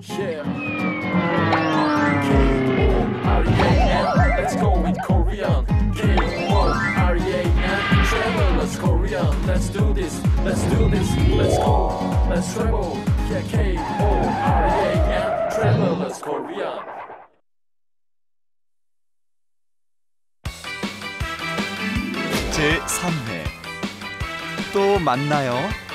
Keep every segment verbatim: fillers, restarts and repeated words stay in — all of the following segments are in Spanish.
Yeah. K O R E A N. Let's go with Korean. K O R E A N. Travelers Korean. Let's do this. Let's do this. Let's go. Let's travel. Yeah, K O R E A N. Travelers Korean. 제삼 회 또 만나요.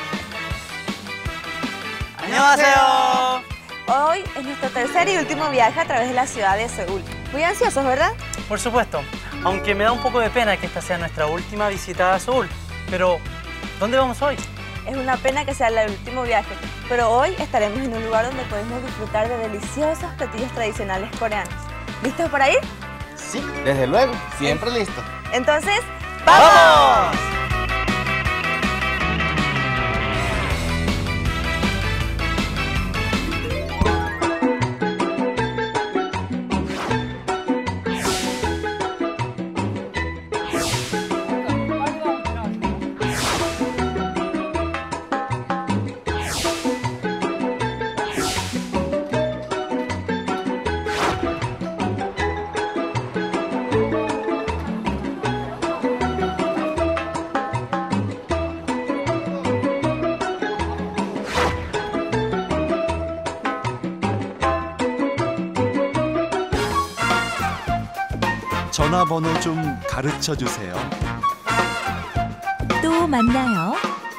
안녕하세요. Hoy es nuestro tercer y último viaje a través de la ciudad de Seúl. Muy ansiosos, ¿verdad? Por supuesto, aunque me da un poco de pena que esta sea nuestra última visita a Seúl. Pero, ¿dónde vamos hoy? Es una pena que sea el último viaje, pero hoy estaremos en un lugar donde podemos disfrutar de deliciosos platillos tradicionales coreanos. ¿Listos para ir? Sí, desde luego, siempre listo. Entonces, ¡vamos! 전화번호 좀 가르쳐 주세요. 또 만나요.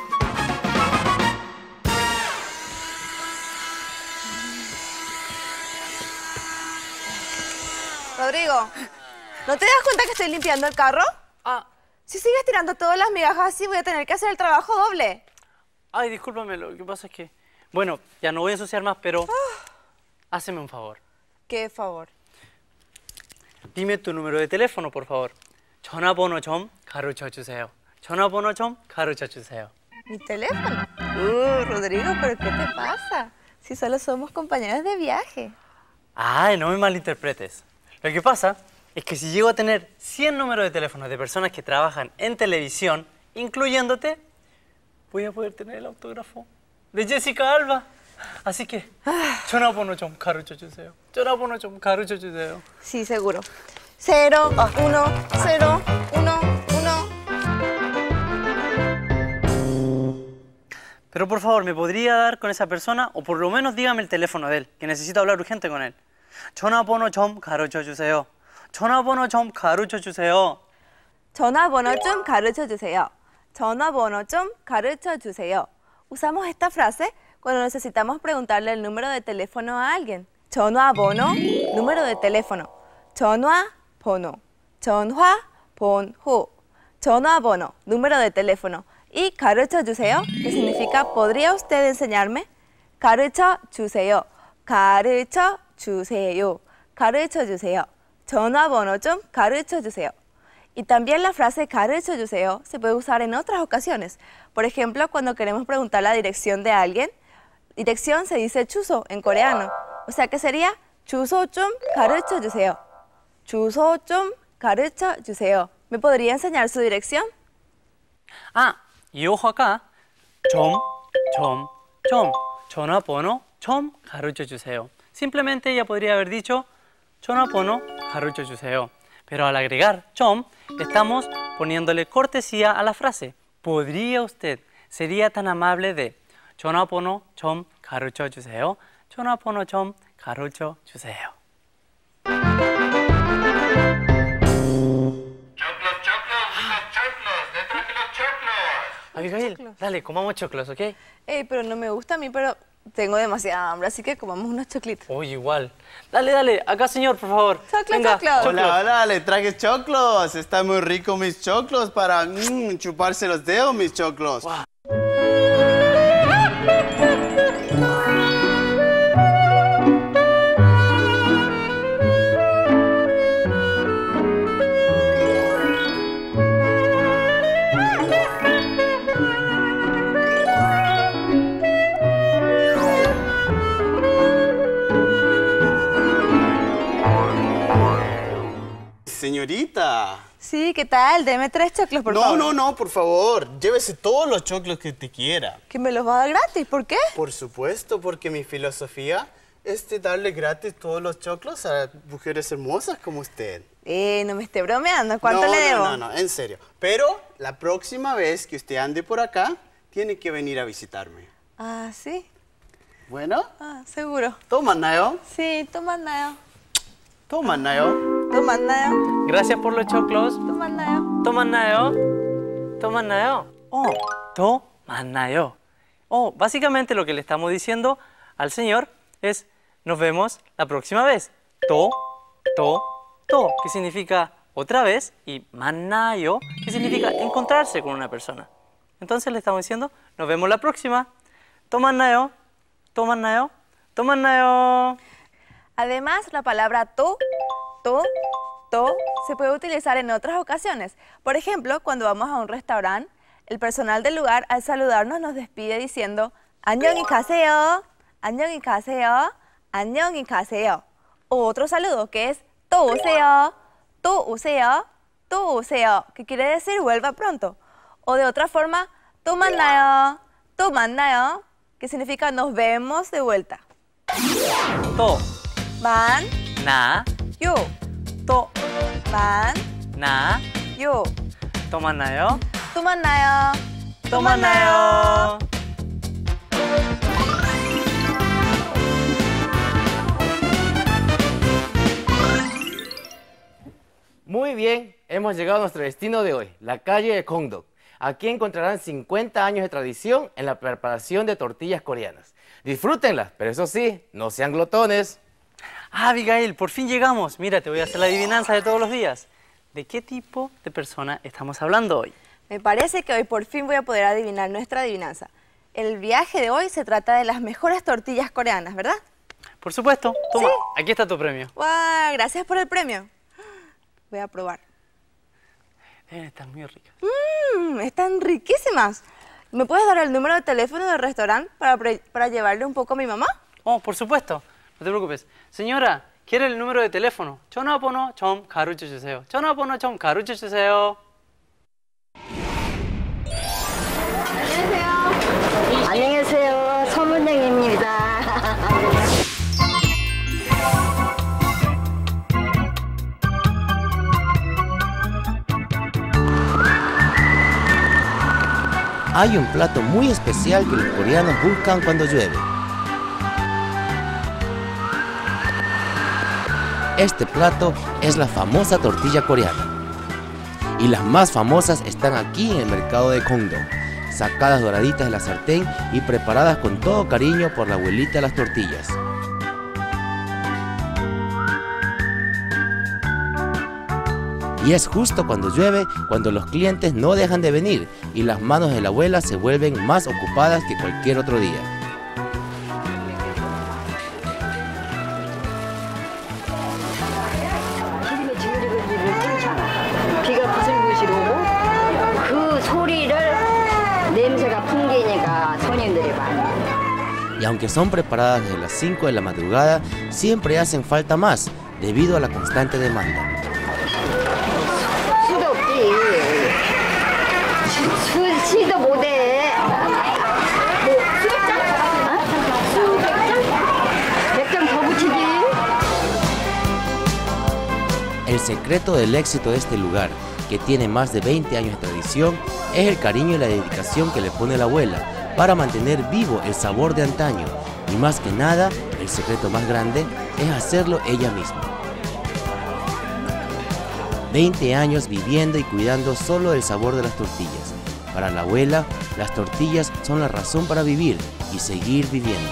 Rodrigo, ¿no te das cuenta que estoy limpiando el carro? Ah, Si sigues tirando todas las migajas así, voy a tener que hacer el trabajo doble. ay, discúlpame, lo que pasa es que... Bueno, ya no voy a ensuciar más, pero... Háceme un favor. Qué favor. Dime tu número de teléfono, por favor. 전화번호 좀 가르쳐 주세요. 전화번호 좀 가르쳐 주세요. ¿Mi teléfono? Uh, Rodrigo, ¿pero qué te pasa? Si solo somos compañeros de viaje. Ay, no me malinterpretes. Lo que pasa es que si llego a tener cien números de teléfono de personas que trabajan en televisión, incluyéndote, voy a poder tener el autógrafo de Jessica Alba. Así que, 전화번호 좀 가르쳐 주세요. 전화번호 좀 가르쳐 주세요. Sí, seguro. Cero, uno, cero, uno, uno. Pero por favor, ¿me podría dar con esa persona? O por lo menos dígame el teléfono de él, que necesito hablar urgente con él. 전화번호 좀 가르쳐 주세요. 전화번호 좀 가르쳐 주세요. 전화번호 좀 가르쳐 주세요. 전화번호 좀 가르쳐 주세요. Usamos esta frase cuando necesitamos preguntarle el número de teléfono a alguien. 전화번호, número de teléfono. 전화번호, 전화번호. 전화번호, número de teléfono. Y 가르쳐 주세요, que significa ¿podría usted enseñarme? 가르쳐 주세요. 가르쳐 주세요. 가르쳐 주세요. 전화번호 좀 가르쳐 주세요. Y también la frase 가르쳐 주세요 se puede usar en otras ocasiones. Por ejemplo, cuando queremos preguntar la dirección de alguien, dirección se dice 주소 en coreano. O sea que sería 주소 좀 가르쳐 주세요. 주소 좀 가르쳐 주세요. ¿Me podría enseñar su dirección? Ah, y ojo acá. 좀, 좀, 좀. 전화번호 좀 가르쳐 주세요. Simplemente ella podría haber dicho 전화번호 가르쳐 주세요. Pero al agregar 좀, estamos poniéndole cortesía a la frase. ¿Podría usted? Sería tan amable de 전화번호 좀 가르쳐 주세요. 전화번호 좀 가르쳐 주세요. Choclos, choclos, los choclos, le traje los choclos. Abigail, Choclos. dale, comamos choclos, ¿ok? Ey, pero no me gusta a mí, pero tengo demasiada hambre, así que comamos unos choclitos. Uy, igual. Dale, dale, acá señor, por favor. Choclos, Venga, choclos. Hola, hola, le traje choclos. Está muy rico mis choclos para mm, chuparse los dedos, mis choclos. Wow. Señorita. Sí, ¿qué tal? Deme tres choclos, por no, favor. no, no, por favor. Llévese todos los choclos que te quiera. Que me los va a dar gratis, ¿por qué? Por supuesto, porque mi filosofía este, darle gratis todos los choclos a mujeres hermosas como usted. Eh, no me esté bromeando. ¿Cuánto no, le debo? No, no, no, en serio. Pero la próxima vez que usted ande por acá, tiene que venir a visitarme. Ah, ¿sí? Bueno. Ah, seguro. ¿Tomas나요? Sí, tomas나요. ¿Tomas나요? tomas나요. Gracias por los choclos. tomas나요. ¿Tomas나요? ¿Tomas나요? Oh, tomas나요. Oh, básicamente lo que le estamos diciendo al señor es nos vemos la próxima vez. To, to, to, que significa otra vez, y 만나요, que significa encontrarse con una persona. Entonces le estamos diciendo nos vemos la próxima. ¿Tomas나요? ¿Tomas나요? ¿Tomas나요? Además, la palabra to, to, to se puede utilizar en otras ocasiones. Por ejemplo, cuando vamos a un restaurante, el personal del lugar al saludarnos nos despide diciendo 안녕히 가세요, 안녕히 가세요, 안녕히 가세요. O otro saludo que es 또 오세요, 또 오세요, 또 오세요, que quiere decir vuelva pronto. O de otra forma, 또 만나요, 또 만나요, que significa nos vemos de vuelta. To, 만, na, 요, to, 만, na, 요. ¿tomas나요? 또 만나요. ¿Tomas나요? Muy bien, hemos llegado a nuestro destino de hoy, la calle de Kongdok. Aquí encontrarán cincuenta años de tradición en la preparación de tortillas coreanas. Disfrútenlas, pero eso sí, no sean glotones. Ah, Abigail, por fin llegamos. Mira, te voy a hacer la adivinanza de todos los días. ¿De qué tipo de persona estamos hablando hoy? Me parece que hoy por fin voy a poder adivinar nuestra adivinanza. El viaje de hoy se trata de las mejores tortillas coreanas, ¿verdad? Por supuesto. Toma, Sí. aquí está tu premio. ¡Guau! Gracias por el premio. Voy a probar. Deben estar muy ricas. Mmm, están riquísimas. ¿Me puedes dar el número de teléfono del restaurante para, pre- para llevarle un poco a mi mamá? Oh, por supuesto. No te preocupes. Señora, ¿quiere el número de teléfono? 전화번호 좀 가르쳐 주세요. 전화번호 좀 가르쳐 주세요. 안녕히 계세요. 서문영입니다. Hay un plato muy especial que los coreanos buscan cuando llueve. Este plato es la famosa tortilla coreana. Y las más famosas están aquí en el mercado de Kongdok, sacadas doraditas de la sartén y preparadas con todo cariño por la abuelita de las tortillas. Y es justo cuando llueve, cuando los clientes no dejan de venir y las manos de la abuela se vuelven más ocupadas que cualquier otro día. 비가 부슬부슬 오고 그 소리를 냄새가 풍기니까 손님들이 많아요. Y aunque son preparadas desde las cinco de la madrugada, siempre hacen falta más debido a la constante demanda. 수도 없지. 수, 시도 못해. 뭐, 수백장? 어? 백장 더 붙이지. El secreto del éxito de este lugar, que tiene más de veinte años de tradición, es el cariño y la dedicación que le pone la abuela para mantener vivo el sabor de antaño. Y más que nada, el secreto más grande es hacerlo ella misma. veinte años viviendo y cuidando solo el sabor de las tortillas. Para la abuela, las tortillas son la razón para vivir y seguir viviendo.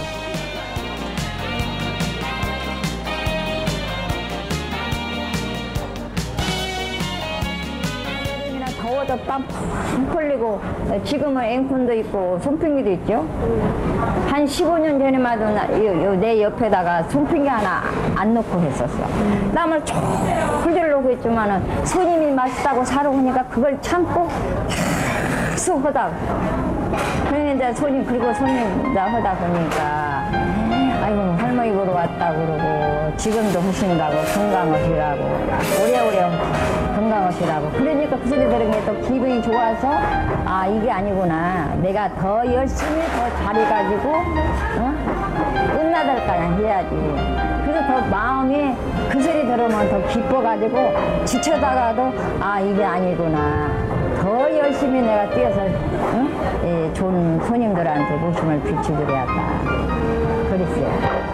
더워서 땀 푹 흘리고 지금은 앵콘도 있고 손핑기도 있죠. 한 십오 년 전에만 해도 내 옆에다가 손핑기 하나 안 놓고 했었어. 땀을 쭉 흘리려고 했지만은 손님이 맛있다고 사러 오니까 그걸 참고 계속 하다. 그러니까 손님 그리고 손님 다 하다 보니까 아이고 할머니 보러 왔다 그러고 지금도 하신다고 건강하시라고 오래오래 건강하시라고 그러니까 그 소리 들은 게 또 기분이 좋아서 아 이게 아니구나 내가 더 열심히 더 잘해가지고 어? 끝나달까 해야지. 그래서 더 마음이 그 소리 들으면 더 기뻐가지고 지쳐다가도 아 이게 아니구나. 더 열심히 내가 뛰어서 응? 이 좋은 손님들한테 모심을 비춰드려야겠다. 그랬어요.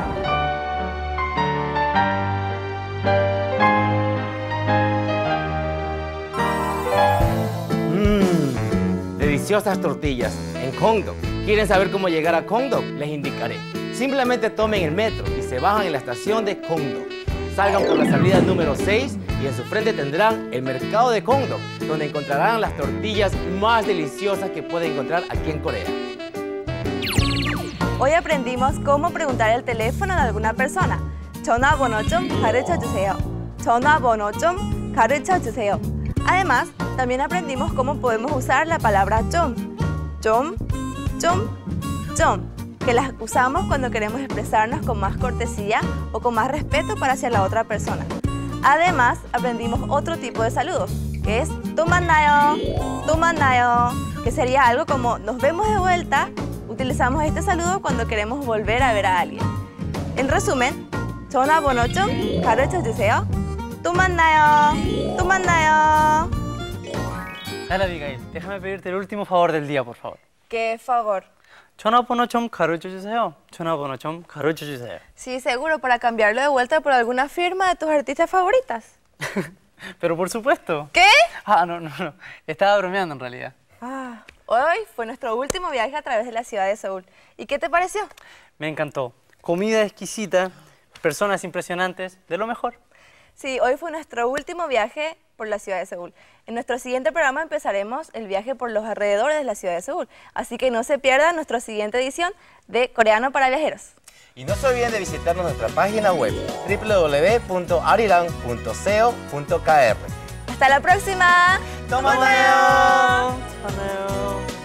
Mmm, deliciosas tortillas en Kongdok. ¿Quieren saber cómo llegar a Kongdok? Les indicaré. Simplemente tomen el metro y se bajan en la estación de Kongdok. Salgan por la salida número seis y en su frente tendrán el mercado de Kongdok, donde encontrarán las tortillas más deliciosas que pueden encontrar aquí en Corea. Hoy aprendimos cómo preguntar el teléfono de alguna persona. 전화번호 좀 가르쳐 주세요. 전화번호 좀 가르쳐 주세요. Además, también aprendimos cómo podemos usar la palabra 좀. 좀, 좀, 좀, que las usamos cuando queremos expresarnos con más cortesía o con más respeto para hacia la otra persona. Además, aprendimos otro tipo de saludos, que es 또 만나요, 또 만나요, que sería algo como nos vemos de vuelta. Utilizamos este saludo cuando queremos volver a ver a alguien. En resumen, 전화번호 좀 가르쳐 주세요. 또 만나요, 또 만나요. Dale, Abigail, déjame pedirte el último favor del día, por favor. Qué favor. 전화번호 좀 가르쳐 주세요. 전화번호 좀 가르쳐 주세요. Sí, seguro, para cambiarlo de vuelta por alguna firma de tus artistas favoritas. Pero por supuesto. ¿Qué? Ah, no, no, no. Estaba bromeando en realidad. Ah, hoy fue nuestro último viaje a través de la ciudad de Seúl. ¿Y qué te pareció? Me encantó. Comida exquisita, personas impresionantes, de lo mejor. Sí, hoy fue nuestro último viaje por la ciudad de Seúl. En nuestro siguiente programa empezaremos el viaje por los alrededores de la ciudad de Seúl. Así que no se pierdan nuestra siguiente edición de Coreano para Viajeros. Y no se olviden de visitarnos nuestra página web w w w punto arirang punto co punto k r. ¡Hasta la próxima! 또 만나요. 만나요.